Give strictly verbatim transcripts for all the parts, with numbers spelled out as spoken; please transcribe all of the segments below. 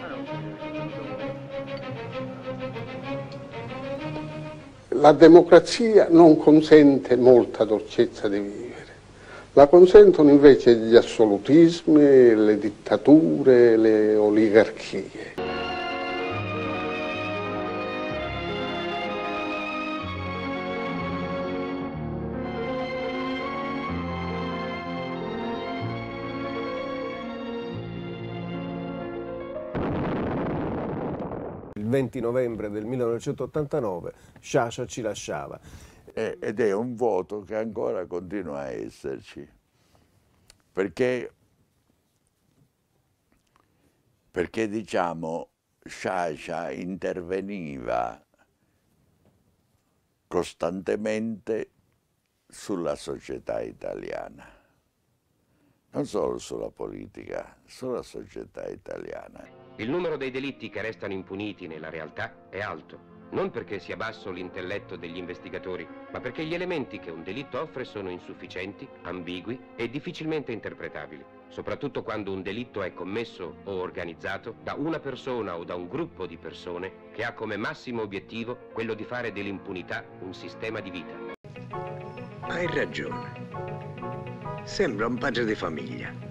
La democrazia non consente molta dolcezza di vivere, la consentono invece gli assolutismi, le dittature, le oligarchie. Il venti novembre del millenovecentottantanove Sciascia ci lasciava. Eh, ed è un voto che ancora continua a esserci, perché, perché diciamo, Sciascia interveniva costantemente sulla società italiana, non solo sulla politica, sulla società italiana. Il numero dei delitti che restano impuniti nella realtà è alto, non perché sia basso l'intelletto degli investigatori, ma perché gli elementi che un delitto offre sono insufficienti, ambigui e difficilmente interpretabili, soprattutto quando un delitto è commesso o organizzato da una persona o da un gruppo di persone che ha come massimo obiettivo quello di fare dell'impunità un sistema di vita. Hai ragione. Sembra un padre di famiglia.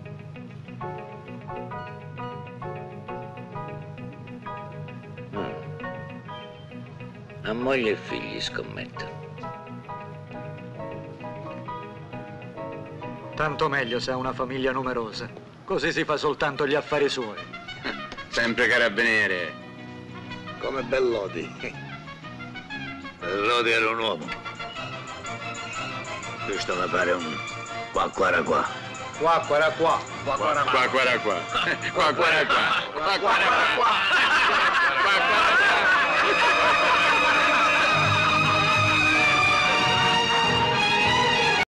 A moglie e figli, scommetto. Tanto meglio se ha una famiglia numerosa. Così si fa soltanto gli affari suoi. Sempre carabiniere. Come Bellodi. Bellodi era un uomo. Questo mi pare un qua qua era qua. Qua qua era qua. Qua qua era qua. Qua qua era qua. Qua qua era qua.